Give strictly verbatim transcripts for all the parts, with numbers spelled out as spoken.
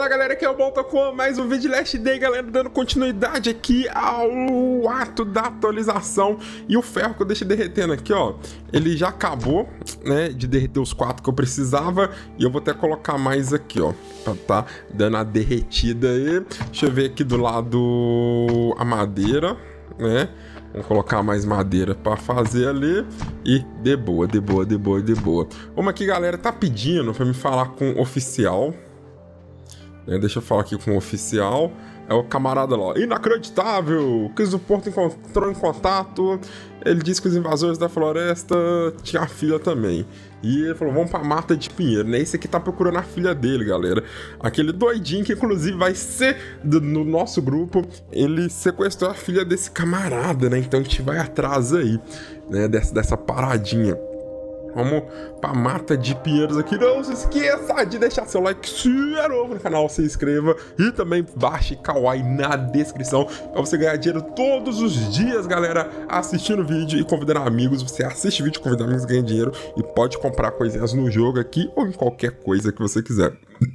Fala galera, aqui é o Bolta com mais um vídeo de Last Day, galera, dando continuidade aqui ao ato da atualização. E o ferro que eu deixei derretendo aqui, ó, ele já acabou, né, de derreter os quatro que eu precisava. E eu vou até colocar mais aqui, ó, pra tá dando a derretida aí. Deixa eu ver aqui do lado a madeira, né. Vamos colocar mais madeira para fazer ali. E de boa, de boa, de boa, de boa. Vamos aqui, galera, tá pedindo para me falar com o oficial. É, deixa eu falar aqui com o oficial. É o camarada lá. Inacreditável! O Cris do Porto entrou em contato. Ele disse que os invasores da floresta tinham a filha também. E ele falou, vamos pra Mata de Pinheiro, né? Esse aqui tá procurando a filha dele, galera. Aquele doidinho que, inclusive, vai ser do, no nosso grupo. Ele sequestrou a filha desse camarada, né? Então a gente vai atrás aí, né? Dessa, dessa paradinha. Vamos pra Mata de Pinheiros aqui. Não se esqueça de deixar seu like, se é novo no canal, se inscreva. E também baixe Kawaii na descrição pra você ganhar dinheiro todos os dias, galera, assistindo o vídeo e convidando amigos. Você assiste o vídeo, convida amigos, ganha dinheiro e pode comprar coisinhas no jogo aqui ou em qualquer coisa que você quiser.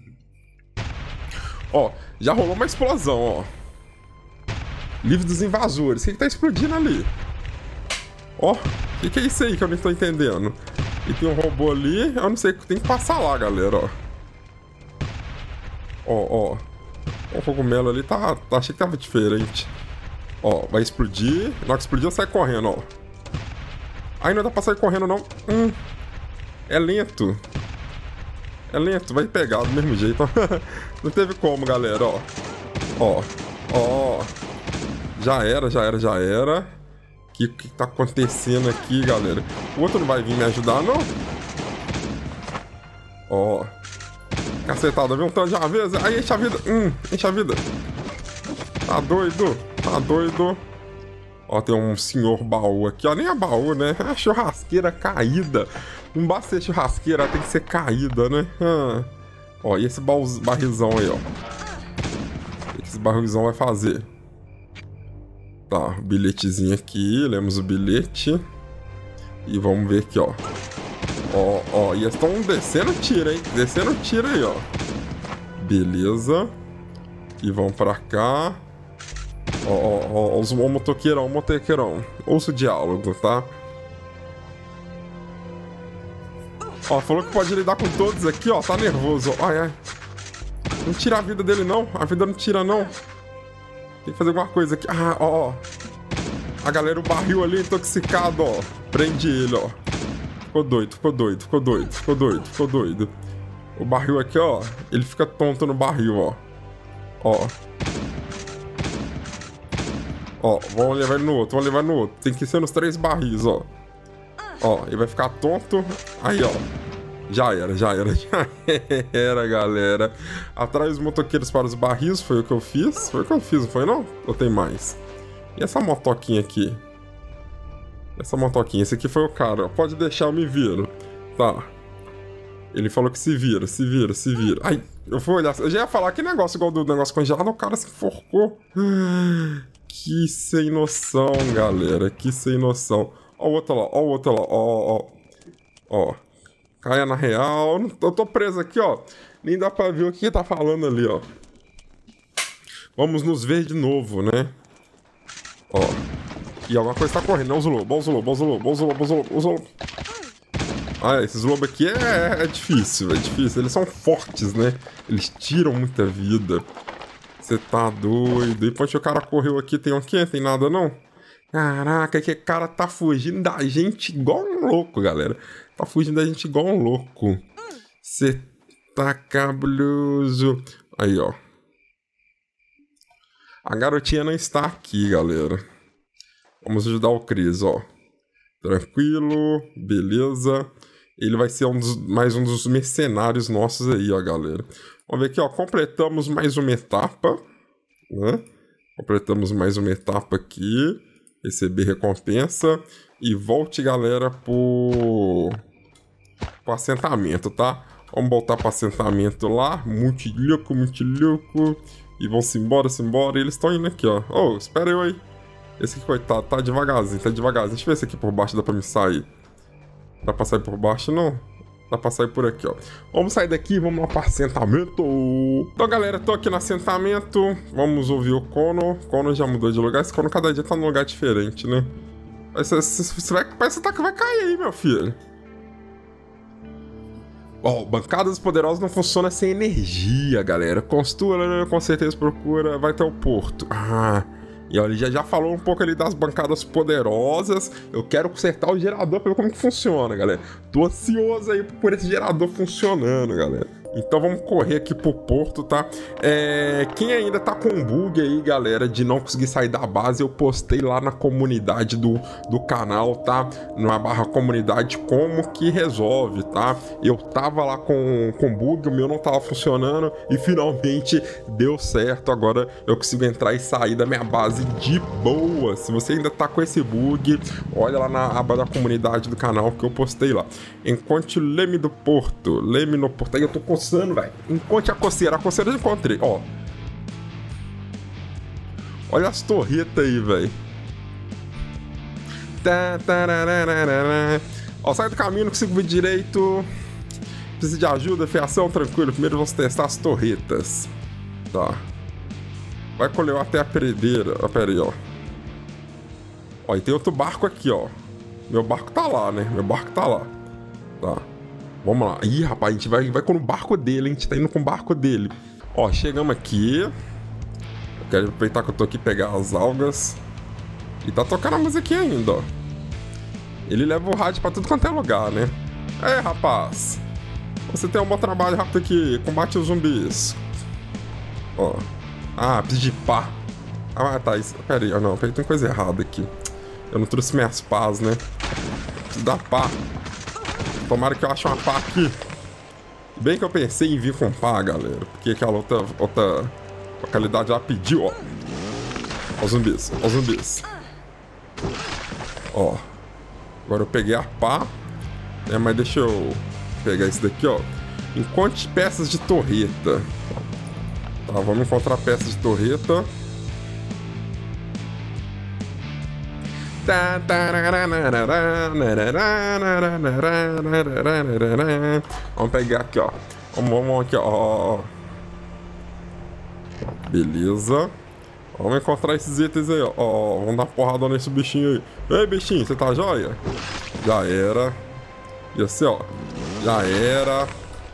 Ó, já rolou uma explosão, ó. Livro dos invasores. O que que tá explodindo ali? Ó, o que que é isso aí que eu não tô entendendo? E tem um robô ali, eu não sei, tem que passar lá, galera, ó. Ó, ó. O cogumelo ali tá, tá, achei que tava diferente. Ó, vai explodir. Na hora que explodir, eu saio correndo, ó. Aí não dá pra sair correndo, não. Hum. É lento. É lento, vai pegar do mesmo jeito. Não teve como, galera, ó. Ó, ó. Já era, já era, já era. O que, que tá acontecendo aqui, galera? O outro não vai vir me ajudar, não? Ó. Cacetada, viu? Um tanto de uma vez. Aí, enche a vida. Hum, enche a vida. Tá doido? Tá doido? Ó, tem um senhor baú aqui. Ó, nem a baú, né? É a churrasqueira caída. Não basta ser churrasqueira, tem que ser caída, né? Hum. Ó, e esse baú, barrilzão aí, ó. O que esse barrilzão vai fazer? Tá, bilhetezinho aqui, lemos o bilhete. E vamos ver aqui, ó. Ó, ó, e eles estão descendo tiro, hein? Descendo tiro aí, ó. Beleza. E vamos pra cá. Ó, ó, ó, os o motoqueirão, o motoqueirão. Ouça o diálogo, tá? Ó, falou que pode lidar com todos aqui, ó. Tá nervoso, ó. Ai, ai. Não tira a vida dele, não. A vida não tira, não. Tem que fazer alguma coisa aqui. Ah, ó, ó. A galera, o barril ali intoxicado, ó. Prende ele, ó. Ficou doido, ficou doido, ficou doido, ficou doido, ficou doido. O barril aqui, ó. Ele fica tonto no barril, ó. Ó. Ó, vamos levar ele no outro, vamos levar ele no outro. Tem que ser nos três barris, ó. Ó, ele vai ficar tonto. Aí, ó. Já era, já era, já era, galera. Atrás os motoqueiros para os barris, foi o que eu fiz. Foi o que eu fiz, não foi não? Ou tem mais? E essa motoquinha aqui? Essa motoquinha, esse aqui foi o cara. Pode deixar, eu me viro. Tá. Ele falou que se vira, se vira, se vira. Ai, eu vou olhar. Eu já ia falar que negócio igual do negócio congelado, o cara se enforcou. Que sem noção, galera. Que sem noção. Ó o outro lá, ó o outro lá, ó, ó. Ó. Caia na real. Eu tô preso aqui, ó. Nem dá pra ver o que tá falando ali, ó. Vamos nos ver de novo, né? Ó. E alguma coisa tá correndo. Olha os lobos, olha os lobos, olha os lobos, olha os lobos, olha os lobos. Ah, esses lobos aqui é, é difícil, é difícil. Eles são fortes, né? Eles tiram muita vida. Você tá doido. E depois que o cara correu aqui, tem o quê? Tem nada, não? Caraca, que cara tá fugindo da gente igual um louco, galera. Tá fugindo da gente igual um louco. Cê tá cabuloso. Aí, ó. A garotinha não está aqui, galera. Vamos ajudar o Cris, ó. Tranquilo, beleza. Ele vai ser um dos, mais um dos mercenários nossos aí, ó, galera. Vamos ver aqui, ó. Completamos mais uma etapa, né? Completamos mais uma etapa aqui. Receber recompensa. E volte, galera, pro... pro assentamento, tá? Vamos voltar pro assentamento lá. Muito louco, muito louco. E vão-se embora, se embora. E eles estão indo aqui, ó. Oh, espera eu aí. Esse aqui, coitado, tá devagarzinho, tá devagarzinho. Deixa eu ver se aqui por baixo dá pra me sair. Dá pra sair por baixo, não? Dá pra sair por aqui, ó. Vamos sair daqui e vamos lá para assentamento. Então, galera, tô aqui no assentamento. Vamos ouvir o Connor. O Connor já mudou de lugar. Esse Connor cada dia tá num lugar diferente, né? Você, você vai, parece que vai cair aí, meu filho. Ó, oh, bancadas poderosas não funciona sem energia, galera. Construa, com certeza procura. Vai ter o porto. Ah... E olha, ele já, já falou um pouco ali das bancadas poderosas. Eu quero consertar o gerador pra ver como que funciona, galera. Tô ansioso aí por esse gerador funcionando, galera. Então vamos correr aqui pro porto, tá? É... Quem ainda tá com bug aí, galera, de não conseguir sair da base, eu postei lá na comunidade do, do canal, tá? Na barra comunidade, como que resolve, tá? Eu tava lá com, com bug, o meu não tava funcionando e finalmente deu certo. Agora eu consigo entrar e sair da minha base de boa. Se você ainda tá com esse bug, olha lá na aba da comunidade do canal que eu postei lá. Encontre o leme do porto. Leme no porto. Aí eu tô com velho. Encontre a coceira. A coceira eu encontrei, ó. Olha as torretas aí, velho. Ó, sai do caminho, não consigo ver direito. Precisa de ajuda, fiação, tranquilo. Primeiro vamos testar as torretas. Tá. Vai colher até a peredeira. Ó, pera aí, ó. Ó, e tem outro barco aqui, ó. Meu barco tá lá, né? Meu barco tá lá. Tá. Vamos lá. Ih, rapaz, a gente vai, vai com o barco dele, hein? A gente tá indo com o barco dele. Ó, chegamos aqui. Eu quero aproveitar que eu tô aqui pegar as algas. E tá tocando a musiquinha ainda, ó. Ele leva o rádio pra tudo quanto é lugar, né? É, rapaz. Você tem um bom trabalho rápido aqui. Combate os zumbis. Ó. Ah, preciso de pá. Ah, tá. Isso... Pera aí. Ah, não. Pera aí, tem coisa errada aqui. Eu não trouxe minhas pás, né? Preciso dar pá. Tomara que eu ache uma pá aqui. Bem que eu pensei em vir com pá, galera. Porque aquela outra, outra localidade já pediu, ó. Ó os zumbis, ó os zumbis. Ó. Agora eu peguei a pá. É, mas deixa eu pegar esse daqui, ó. Encontre peças de torreta. Tá, vamos encontrar peças de torreta. Vamos pegar aqui, ó. Vamos, vamos aqui, ó. Beleza. Vamos encontrar esses itens aí, ó. Ó, vamos dar porrada nesse bichinho aí. Ei, bichinho, você tá joia? Já era. E assim, ó. Já era.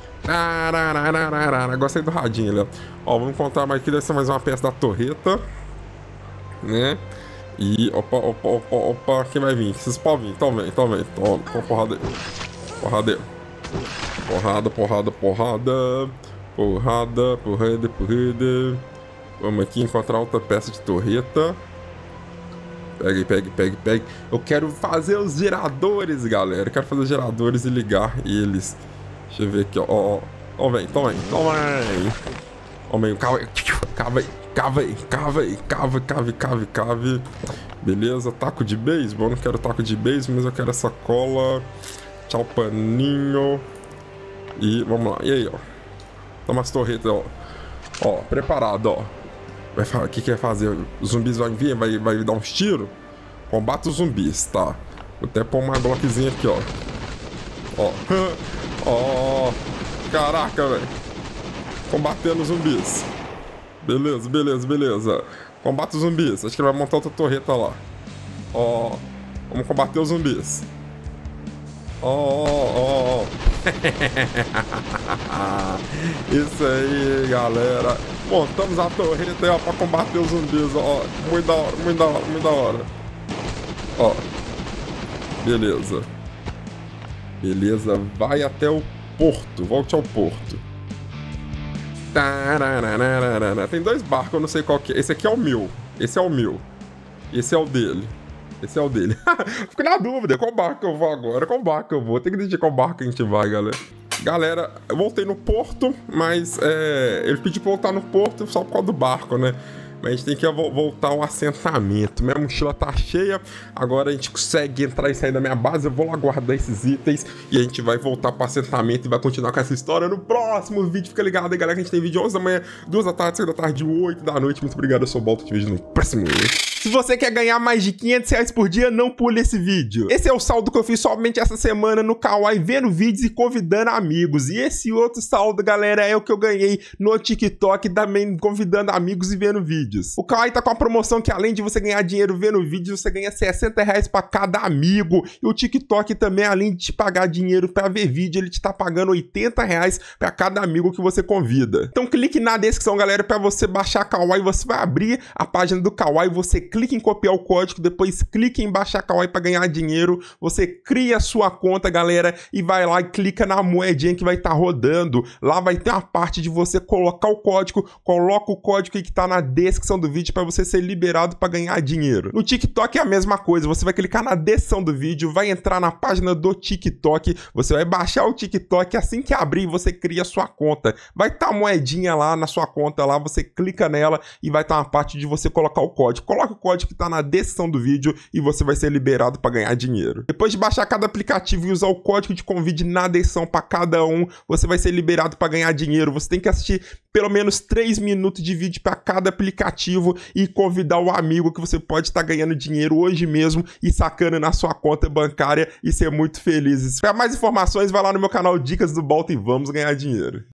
Gostei do radinho ali, ó. Ó, vamos encontrar mais aqui. Deve ser mais uma peça da torreta. Né? E opa, opa, opa, opa, quem vai vir? Vocês podem vir, então vem, então vem. Toma, toma porrada aí. Porrada aí. Porrada, porrada, porrada. Porrada, porrada, porrada. Vamos aqui encontrar outra peça de torreta. Pegue, pegue, pegue, pegue. Eu quero fazer os geradores, galera. Eu quero fazer os geradores e ligar eles. Deixa eu ver aqui, ó. Ó, ó, vem, então vem, então vem. Ó, vem, cava aí, cava aí. Cava aí, cava aí, cava, cave, cave, cave. Beleza, taco de beisebol. Eu não quero taco de beisebol, mas eu quero essa cola. Tchau, paninho. E vamos lá. E aí, ó. Toma as torretas, ó. Ó, preparado, ó. Vai falar, o que quer fazer? Os zumbis vão vir, vai, vai dar uns tiros? Combate os zumbis, tá. Vou até pôr uma bloquezinha aqui, ó. Ó. Ó. Caraca, velho. Combatendo os zumbis. Beleza, beleza, beleza. Combate os zumbis. Acho que ele vai montar outra torreta lá. Ó. Vamos combater os zumbis. Ó, ó, ó. Isso aí, galera. Montamos a torreta aí, ó, pra combater os zumbis, ó. Muito da hora, muito da hora, muito da hora. Ó. Beleza. Beleza, vai até o porto. Volte ao porto. Tem dois barcos, eu não sei qual que é. Esse aqui é o meu. Esse é o meu. Esse é o dele. Esse é o dele. Fico na dúvida, qual barco eu vou agora? Qual barco eu vou? Tem que decidir qual barco a gente vai, galera. Galera, eu voltei no porto, mas é, ele pediu pra voltar no porto só por causa do barco, né? Mas a gente tem que voltar ao assentamento. Minha mochila tá cheia. Agora a gente consegue entrar e sair da minha base. Eu vou lá guardar esses itens e a gente vai voltar pro assentamento e vai continuar com essa história no próximo vídeo. Fica ligado aí, galera, que a gente tem vídeo onze da manhã, duas da tarde, seis da tarde, oito da noite. Muito obrigado, eu sou o Balto. Te vejo no próximo vídeo. Se você quer ganhar mais de quinhentos reais por dia, não pule esse vídeo. Esse é o saldo que eu fiz somente essa semana no Kawaii, vendo vídeos e convidando amigos. E esse outro saldo, galera, é o que eu ganhei no TikTok, também convidando amigos e vendo vídeos. O Kawaii tá com a promoção que, além de você ganhar dinheiro vendo vídeos, você ganha sessenta reais pra cada amigo. E o TikTok também, além de te pagar dinheiro pra ver vídeo, ele te tá pagando oitenta reais pra cada amigo que você convida. Então clique na descrição, galera, pra você baixar Kawaii. Você vai abrir a página do Kawaii, você clica em copiar o código, depois clica em baixar Kawaii pra ganhar dinheiro. Você cria a sua conta, galera, e vai lá e clica na moedinha que vai estar tá rodando. Lá vai ter uma parte de você colocar o código, coloca o código aí que tá na descrição do vídeo pra você ser liberado pra ganhar dinheiro. No TikTok é a mesma coisa, você vai clicar na descrição do vídeo, vai entrar na página do TikTok, você vai baixar o TikTok, assim que abrir você cria a sua conta. Vai estar tá a moedinha lá na sua conta, lá você clica nela e vai estar tá uma parte de você colocar o código. Coloca o código que tá na descrição do vídeo e você vai ser liberado para ganhar dinheiro. Depois de baixar cada aplicativo e usar o código de convite na descrição para cada um, você vai ser liberado para ganhar dinheiro. Você tem que assistir pelo menos três minutos de vídeo para cada aplicativo e convidar o amigo que você pode estar tá ganhando dinheiro hoje mesmo e sacando na sua conta bancária e ser muito feliz. Para mais informações, vai lá no meu canal Dicas do Balta e vamos ganhar dinheiro.